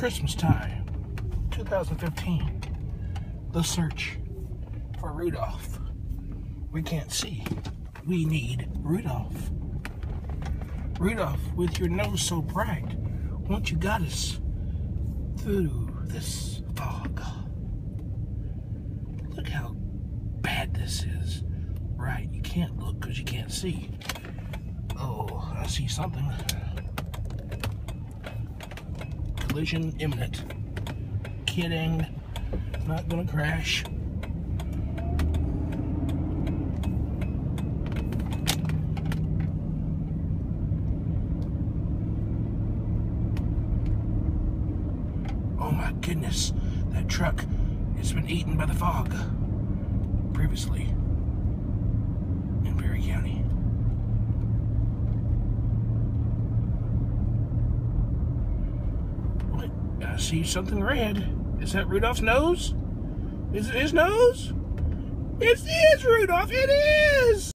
Christmas time, 2015. The search for Rudolph. We can't see. We need Rudolph. Rudolph, with your nose so bright, won't you guide us through this fog? Look how bad this is. Right, you can't look because you can't see. Oh, I see something. Collision imminent. Kidding. Not gonna crash. Oh my goodness, that truck has been eaten by the fog. Previously in Perry County. What? I see something red. Is that Rudolph's nose? Is it his nose? It is Rudolph, it is!